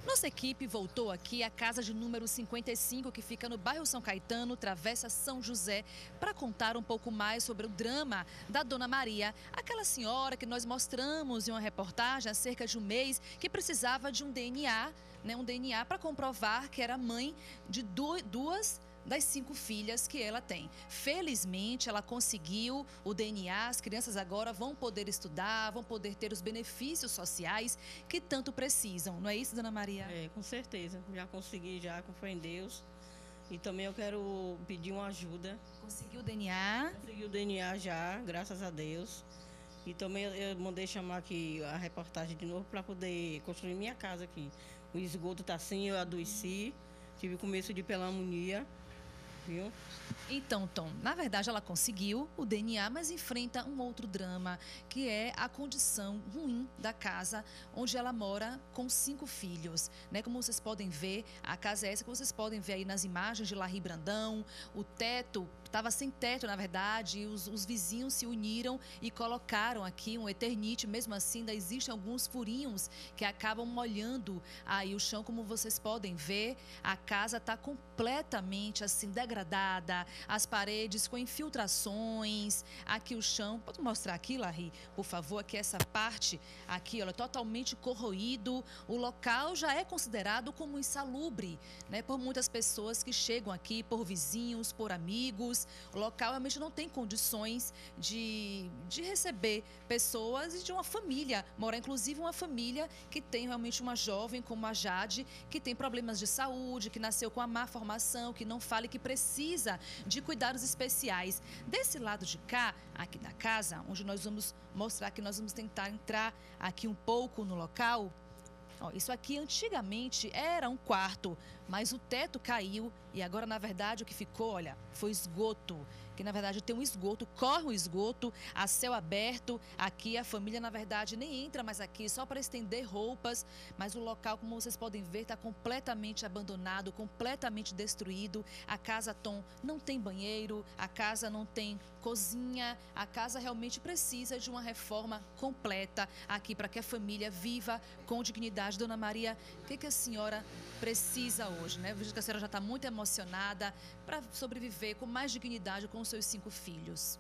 Nossa equipe voltou aqui à casa de número 55, que fica no bairro São Caetano, Travessa São José, para contar um pouco mais sobre o drama da Dona Maria, aquela senhora que nós mostramos em uma reportagem há cerca de um mês, que precisava de um DNA, um DNA para comprovar que era mãe de duas das 5 filhas que ela tem. Felizmente, ela conseguiu o DNA, as crianças agora vão poder estudar, vão poder ter os benefícios sociais que tanto precisam. Não é isso, Dona Maria? É, com certeza. Já consegui, já, com fé em Deus. E também eu quero pedir uma ajuda. Conseguiu o DNA? Consegui o DNA já, graças a Deus. E também eu mandei chamar aqui a reportagem de novo para poder construir minha casa aqui. O esgoto está assim, eu adoeci, tive começo de pneumonia. Viu? Então, Tom, na verdade ela conseguiu o DNA, mas enfrenta um outro drama, que é a condição ruim da casa onde ela mora com 5 filhos. Como vocês podem ver, a casa é essa que vocês podem ver aí nas imagens de Larry Brandão. O teto estava sem teto, na verdade, e os vizinhos se uniram e colocaram aqui um Eternite. Mesmo assim, ainda existem alguns furinhos que acabam molhando aí o chão, como vocês podem ver. A casa está completamente assim degradada, as paredes com infiltrações, aqui o chão, pode mostrar aqui, Larry, por favor, aqui essa parte aqui, olha, totalmente corroído. O local já é considerado como insalubre, por muitas pessoas que chegam aqui, por vizinhos, por amigos. O local realmente não tem condições de receber pessoas e de uma família, morar inclusive uma família que tem realmente uma jovem como a Jade, que tem problemas de saúde, que nasceu com a má formação, que não fala e que precisa de cuidados especiais. Desse lado de cá, aqui da casa, onde nós vamos mostrar que nós vamos tentar entrar aqui um pouco no local. Isso aqui antigamente era um quarto, mas o teto caiu e agora, na verdade, o que ficou, olha, foi esgoto. Que, na verdade, tem um esgoto, corre um esgoto a céu aberto. Aqui a família, na verdade, nem entra mais aqui, só para estender roupas. Mas o local, como vocês podem ver, está completamente abandonado, completamente destruído. A casa, Tom, não tem banheiro, a casa não tem cozinha. A casa realmente precisa de uma reforma completa aqui para que a família viva com dignidade. Dona Maria, o que a senhora precisa hoje, Eu vejo que a senhora já está muito emocionada para sobreviver com mais dignidade com os seus 5 filhos.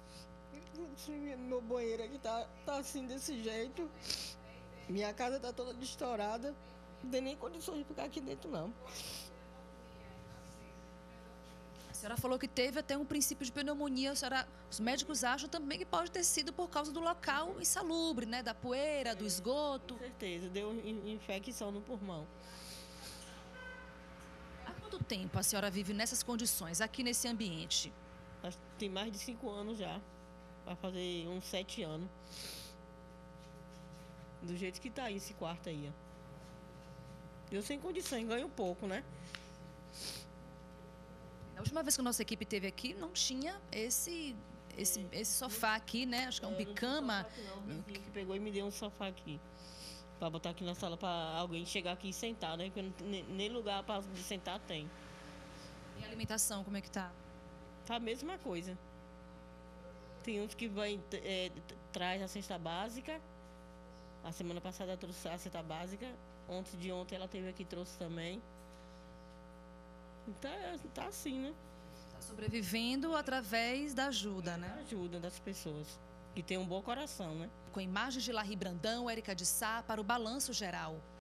Meu banheiro aqui tá assim, desse jeito. Minha casa tá toda destourada. Não tem nem condições de ficar aqui dentro, não. A senhora falou que teve até um princípio de pneumonia. Os médicos acham também que pode ter sido por causa do local insalubre, da poeira, do esgoto. Com certeza, deu infecção no pulmão. Há quanto tempo a senhora vive nessas condições, aqui nesse ambiente? Tem mais de 5 anos já. Vai fazer uns 7 anos. Do jeito que tá aí esse quarto aí, ó. Eu sem condições, ganho pouco, A última vez que a nossa equipe esteve aqui, não tinha esse sofá aqui, Acho que é um bicama. Não, que pegou e me deu um sofá aqui. Pra botar aqui na sala, pra alguém chegar aqui e sentar, Porque nem lugar de sentar tem. E a alimentação, como é que tá? Tá a mesma coisa. Tem uns que traz a cesta básica. A semana passada trouxe a cesta básica. Antes de ontem ela teve aqui e trouxe também. Então tá assim, Tá sobrevivendo através da ajuda, Da ajuda das pessoas. Que tem um bom coração, Com imagens de Larry Brandão, Érica de Sá, para o Balanço Geral.